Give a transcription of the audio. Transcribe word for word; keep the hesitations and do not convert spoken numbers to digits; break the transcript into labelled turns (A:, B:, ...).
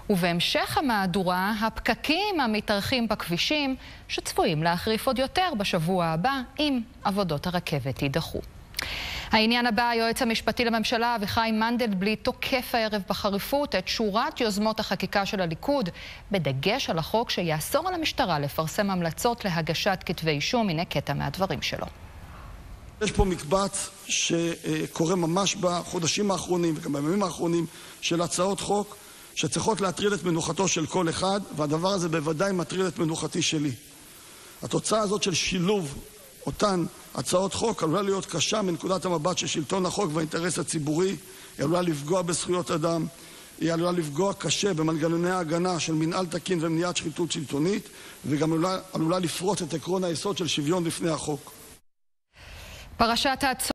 A: ובהמשך המהדורה, הפקקים המתארחים בכבישים שצפויים להחריף עוד יותר בשבוע הבא אם עבודות הרכבת יידחו. העניין הבא, היועץ המשפטי לממשלה אביחי מנדלבליט תוקף הערב בחריפות את שורת יוזמות החקיקה של הליכוד, בדגש על החוק שיאסור על המשטרה לפרסם המלצות להגשת כתבי אישום. הנה קטע מהדברים שלו.
B: יש פה מקבץ שקורה ממש בחודשים האחרונים וגם בימים האחרונים של הצעות חוק שצריכות להטריד את מנוחתו של כל אחד, והדבר הזה בוודאי מטריד את מנוחתי שלי. התוצאה הזאת של שילוב אותן הצעות חוק עלולה להיות קשה מנקודת המבט של שלטון החוק והאינטרס הציבורי, היא עלולה לפגוע בזכויות אדם, היא עלולה לפגוע קשה במנגנוני ההגנה של מנהל תקין ומניעת שחיתות שלטונית, וגם עלולה, עלולה לפרוץ את עקרון היסוד של שוויון בפני החוק.
A: פרשת